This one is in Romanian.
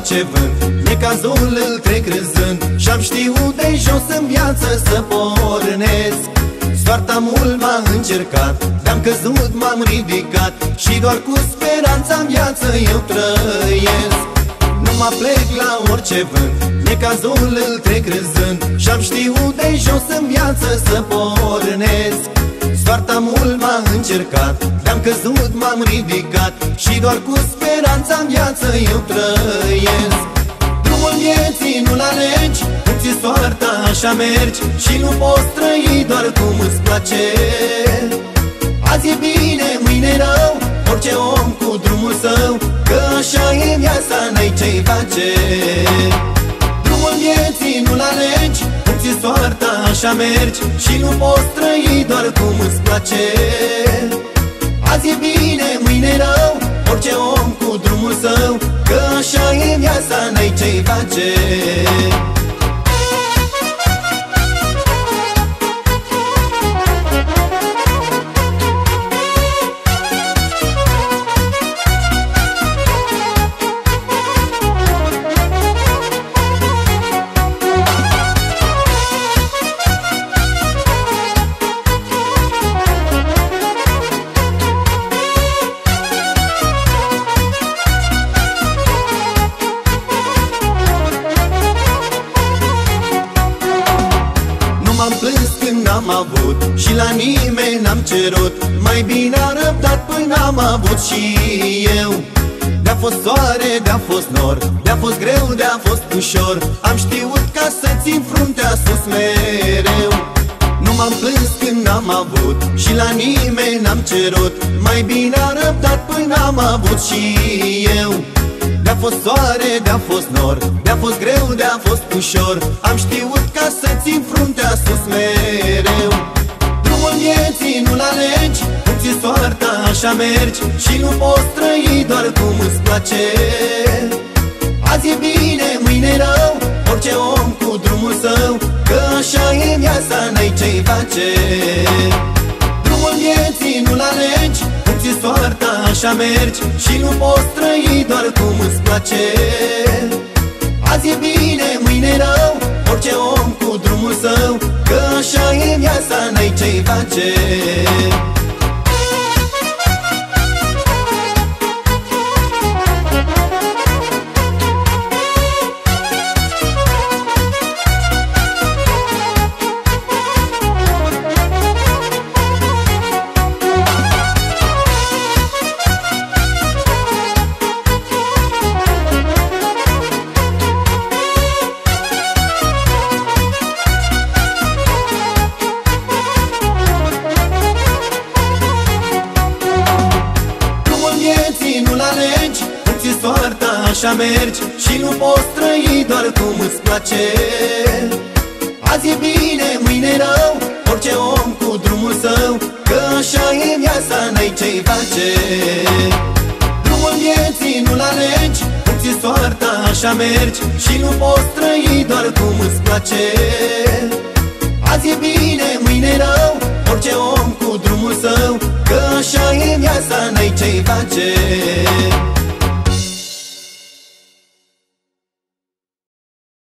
orice vânt, necazul îl trec râzând, și-am știut de jos în viață să pornesc. Soarta mult m-a încercat, de-am căzut m-am ridicat, și doar cu speranța în viață eu trăiesc. Nu mă plec la orice vânt, necazul îl trec râzând, și-am știut de jos în viață să pornesc. Soarta mult m-a încercat, de-am căzut m-am ridicat, și doar cu speranța în viață eu trăiesc. Drumul vieții nu-l alegi, îți e soarta, așa mergi, și nu poți trăi doar cum îți place. Azi e bine, mâine rău, orice om cu drumul său, că așa e viața, n-ai ce-i face. Drumul vieții nu-l alegi, îți e soarta, așa mergi, și nu poți trăi doar cum îți place. Azi e bine, mâine rău, orice om cu drumul său, că așa e viața, n-ai ce-i face. M-am plâns când n-am avut și la nimeni n-am cerut, mai bine am răbdat până am avut și eu. De-a fost soare, de-a fost nor, de-a fost greu, de-a fost ușor, am știut ca să țin fruntea sus mereu. Nu m-am plâns când n-am avut și la nimeni n-am cerut, mai bine am răbdat până am avut și eu. De-a fost soare, de-a fost nor, de-a fost greu, de-a fost ușor, am știut ca să țin fruntea sus mereu. Drumul vieții nu-l alegi, îți e soarta, așa mergi, și nu poți trăi doar cum îți place. Azi e bine, mâine rău, orice om cu drumul său, că așa e viața, n-ai ce-i face. Drumul vieții nu-l alegi, îți e soarta, așa mergi, și nu poți trăi doar cum îți place. Azi e bine, mâine rău, orice om cu drumul său, că așa e viața, n-ai ce-i face. Nu-l alegi, îți e soarta, așa mergi, și nu poți trăi doar cum îți place. Azi e bine, mâine rău, orice om cu drumul său, că așa e viața, n-ai ce-i face. Drumul vieții nu-l alegi, îți e soarta, așa mergi, și nu poți trăi doar cum îți place. Azi e bine, mâine rău, orice om cu drumul său, că așa e viața, n-ai ce-i face.